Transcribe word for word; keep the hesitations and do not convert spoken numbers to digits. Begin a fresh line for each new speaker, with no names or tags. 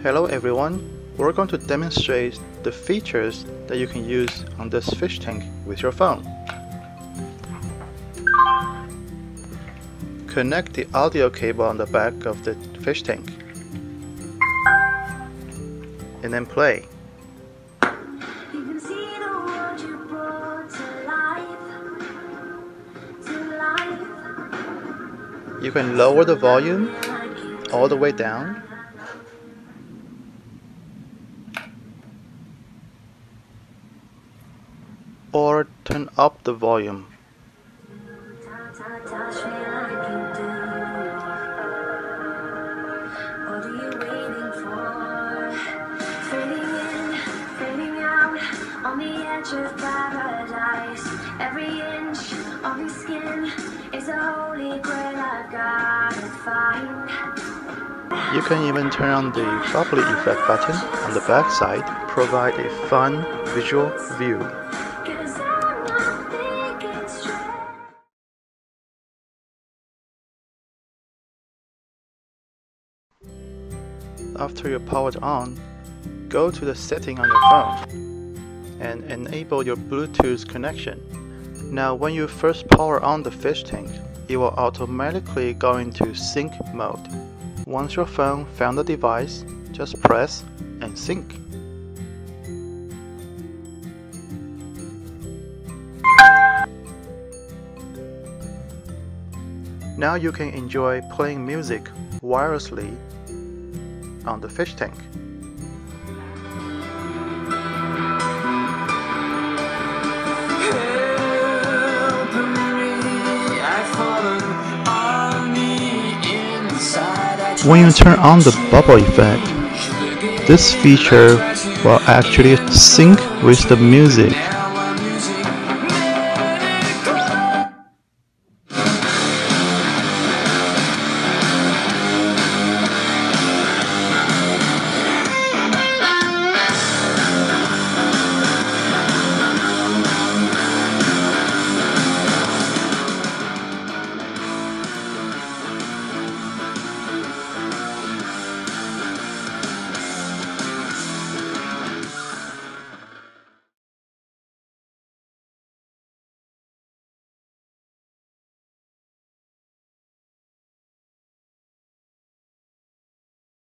Hello everyone, we're going to demonstrate the features that you can use on this fish tank with your phone. Connect the audio cable on the back of the fish tank and then play. You can lower the volume all the way down, or turn up the volume.
Every inch of your skin is a holy grail I've got to find.
You can even turn on the bubbly effect button on the back side to provide a fun visual view. After you're powered on, go to the setting on your phone and enable your Bluetooth connection. Now when you first power on the fish tank, it will automatically go into sync mode. Once your phone found the device, just press and sync. Now you can enjoy playing music wirelessly on the fish tank. When you turn on the bubble effect, this feature will actually sync with the music